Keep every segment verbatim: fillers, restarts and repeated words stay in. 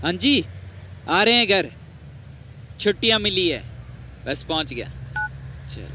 हाँ जी, आ रहे हैं घर, छुट्टियां मिली है, बस पहुंच गया। चलो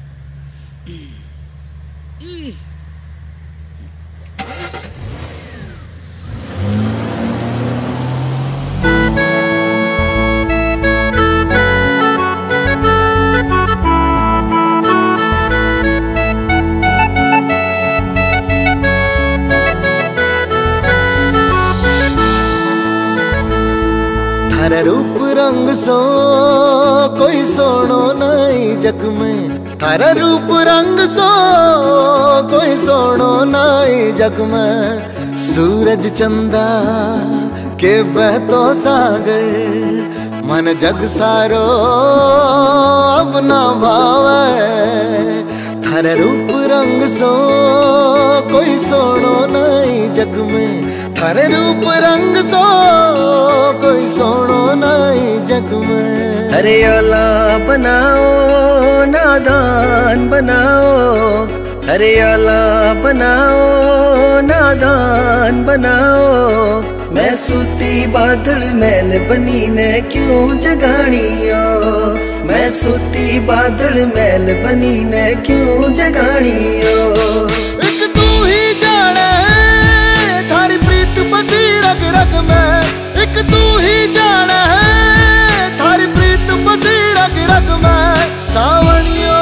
थारे रूप रंग सो कोई सोनो नहीं जग में, थारे रूप रंग सो कोई सोनो नहीं जग में। सूरज चंदा के बहतो सागर, मन जग सारो अपना भावे। थारे रूप रंग सो कोई सोनो नहीं जग में, थारे रूप रंग सो कोई सोनो नहीं जग में। हरियाला बनाओ नादान बनाओ, हरियाला बनाओ नादान बनाओ। मैं सूती बादल मैल बनी ने क्यों जगानियो, मैं सूती बादल मैल बनी ने क्यों जगानियो। एक तू ही जाने थारी प्रीत बसी रग रग में, एक तू ही जाने थारी प्रीत बसी रग रग में। सावनियो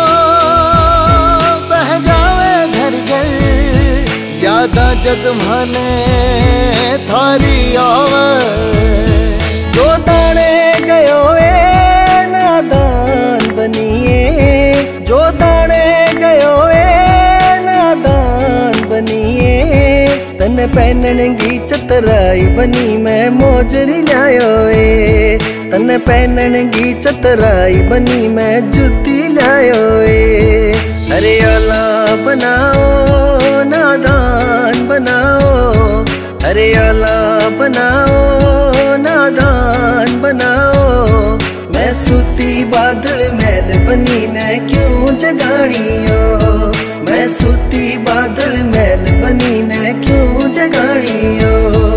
बह जावे झरझर, यादा जग माने थारी आवे। जो दाने गयो ए नादान बनिए, जो दाने गयो ए नादान बनिए। तन पहनगी चतराई बनी मैं मोजरी लायो ए, तन पहनगी चतराई बनी मैं जुती लायो ए। हरियाला बनाओ नादान बनाओ, हरियाला बनाओ नादान बनाओ। मैं सूती बादल मैल बनी ने क्यों जगानियो, मैं सूती बादल मैल बनी ने क्यों जगानियो।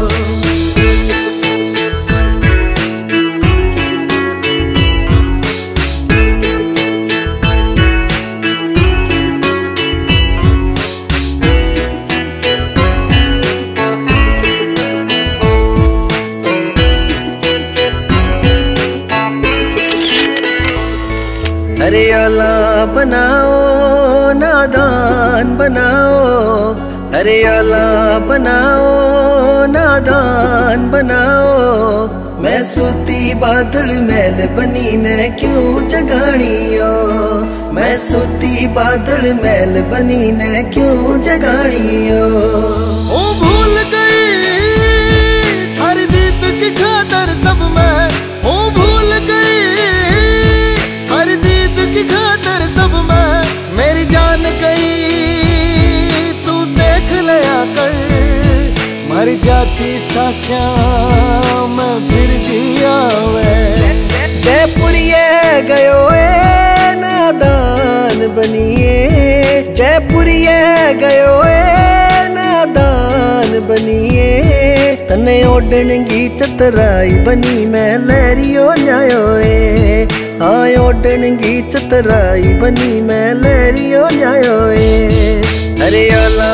हरियाला बनाओ नादान बनाओ, हरियाला बनाओ नादान बनाओ। मैं सूती बादल मैल बनी ने क्यों जगानियो, मैं सूती बादल मैल बनी ने क्यों जगानियो। ओ भूल गई थारी दीद की खातर सब मैं, ओ भूल गई थारी दीद की खातर सब मैं। मेरी जान गई तू देख लिया कर, मर जाती सास्यां मैं फिर जिया वे। जयपुरिये गयो ए नादान बनिए, जयपुरिये गयो ए नादान बनिए। तने ओढ़नगी चतराई बनी मैं लहरियो जायो ए, हाँ ओढ़नगी चतराई बनी मैं लहरियो जायो ए। हरियाला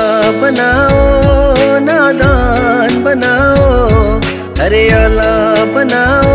बनाओ नादान बनाओ, हरियाला बनाओ